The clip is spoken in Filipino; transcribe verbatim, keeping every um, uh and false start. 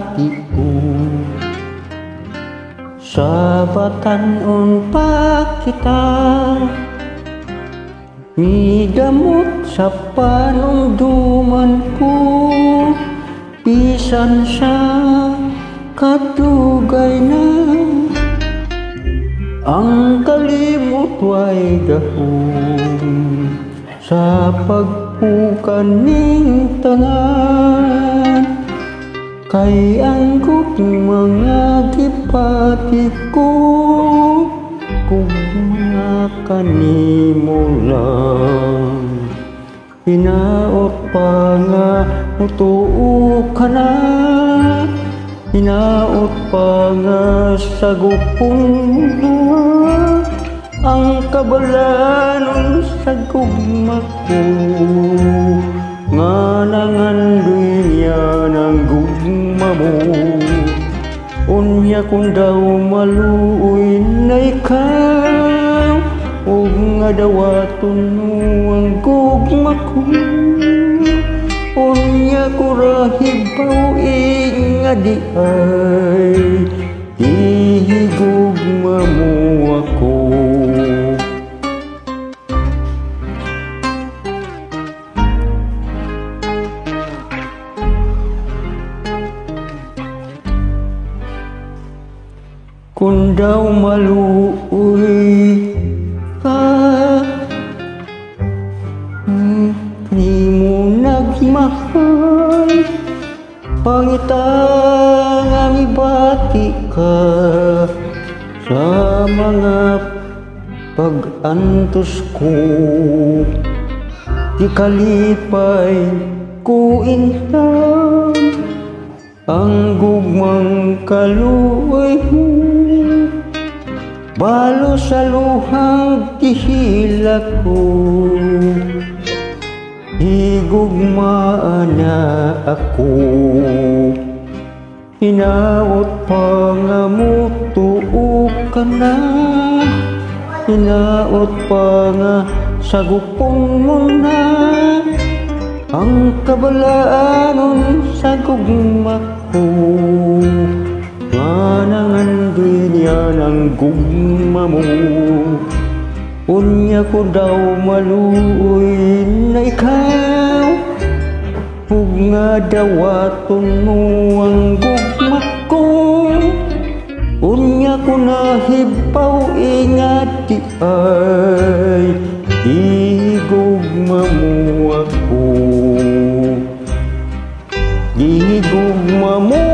bati ko. Sa batanon pa kita, midamot sa panungduman ko, bisan sa katugay na ang kalimot way dahon sa pagpukan ning tanan. Kay ang kut mga gipati ko kung mga kanimo lang. Hinaot pa nga mutuo ka na, hinaot pa nga sagupon na ang kabalanon sa gugma ko. Nga nangandoy niya ng gugma mo, unya kung daw maluoy na ikaw, o nga dawaton mo ang gugma ko. Unya ko rahibaw nga di ay ihigugma mo ako. Kung daw maluoy ka, hmm, di mo nagmahal, pangitang ang ibati ka sa mga pag-antos ko. Di kalipay ko intan ang gugmang kaluoy mo, balo sa luhang tihila ko. Higugmaan na ako, hinaot pa nga mutuo ka na, hinaot pa nga sagupon mo na ang kabalaanon sa gugma ko. Nga nangandoy niya ng gugma mo, unya ko daw maluoy na ikaw, ug nga dawaton mo ang gugma ko. Unya ko nahibaw ingat di ay igugma mo ako. Igugma mo